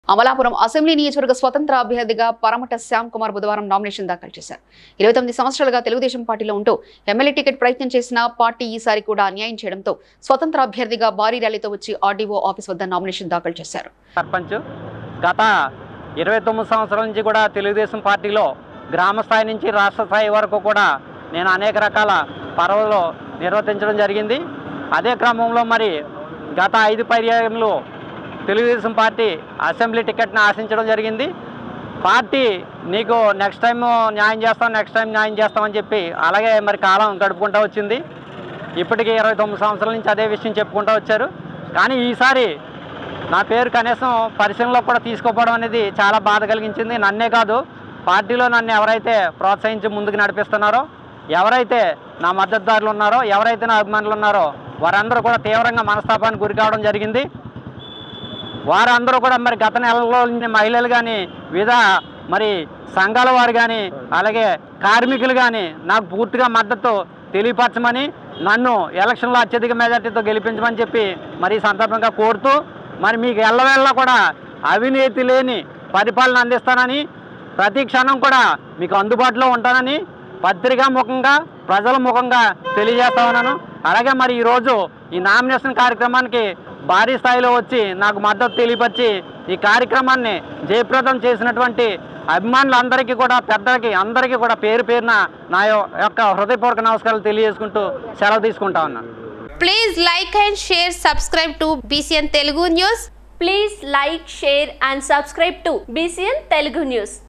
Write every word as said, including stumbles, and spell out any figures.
Amalapuram assembly నియోజకవర్గ స్వతంత్ర అభ్యర్థిగా పరమట శ్యామ్ కుమార్ బుధవారం నామినేషన్ దాఖలు చేశారు. ఇరవై తొమ్మిది సంవత్సరాలుగా తెలుగుదేశం పార్టీలో ఉంటూ ఎమ్మెల్యే టికెట్ ప్రయత్నం చేసిన పార్టీ ఈసారి కూడా అన్యాయం చేయడంతో స్వతంత్ర అభ్యర్థిగా భారీ ర్యాలీతో వచ్చి ఆర్డీఓ ఆఫీస్ వద్ద నామినేషన్ దాఖలు చేశారు. సర్పంచ్ గత ఇరవై తొమ్మిది సంవత్సరాల నుంచి కూడా తెలుగుదేశం పార్టీలో గ్రామ స్థాయి నుంచి రాష్ట్ర స్థాయి వరకు కూడా నేను అనేక రకాల పర్వాలు నిర్వర్తించడం జరిగింది. అదే క్రమంలో మరి గత ఐదు పర్యాయంలో తెలుగుదేశం పార్టీ అసెంబ్లీ టికెట్ని ఆశించడం జరిగింది. పార్టీ నీకు నెక్స్ట్ టైం న్యాయం చేస్తాం నెక్స్ట్ టైం న్యాయం చేస్తామని చెప్పి అలాగే మరి కాలం గడుపుకుంటూ వచ్చింది. ఇప్పటికీ ఇరవై తొమ్మిది సంవత్సరాల నుంచి అదే విషయం చెప్పుకుంటూ వచ్చారు. కానీ ఈసారి నా పేరు కనీసం పరిశీలనలో కూడా తీసుకోపోవడం అనేది చాలా బాధ కలిగించింది. నన్నే కాదు, పార్టీలో నన్ను ఎవరైతే ప్రోత్సహించి ముందుకు నడిపిస్తున్నారో, ఎవరైతే నా మద్దతుదారులు ఉన్నారో, ఎవరైతే నా అభిమానులు ఉన్నారో వారందరూ కూడా తీవ్రంగా మనస్తాపానికి గురి కావడం జరిగింది. వారందరూ కూడా మరి గత నెలలో మహిళలు కానీ వివిధ మరి సంఘాల వారు కానీ అలాగే కార్మికులు కానీ నాకు పూర్తిగా మద్దతు తెలియపరచమని, నన్ను ఎలక్షన్లో అత్యధిక మెజార్టీతో గెలిపించమని చెప్పి మరి ఈ సందర్భంగా కోరుతూ, మరి మీకు ఎల్లవేళ్ళ కూడా అవినీతి లేని పరిపాలన అందిస్తానని, ప్రతి క్షణం కూడా మీకు అందుబాటులో ఉంటానని పత్రికా ముఖంగా ప్రజల ముఖంగా తెలియజేస్తా ఉన్నాను. అలాగే మరి ఈరోజు ఈ నామినేషన్ కార్యక్రమానికి భారీ స్థాయిలో వచ్చి నాకు మద్దతు తెలియపరిచి ఈ కార్యక్రమాన్ని జయప్రదం చేసినటువంటి అభిమానులందరికీ కూడా, పెద్దలకి అందరికీ కూడా పేరు పేరున నా యొక్క హృదయపూర్వక నమస్కారాలు తెలియజేసుకుంటూ సెలవు తీసుకుంటా ఉన్నాను. Please like and share subscribe to BCN Telugu news. Please like share and subscribe to BCN Telugu news.